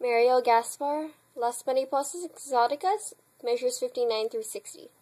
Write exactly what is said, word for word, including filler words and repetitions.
Mario Gaspar, Las Mariposas Exoticas, measures fifty-nine through sixty.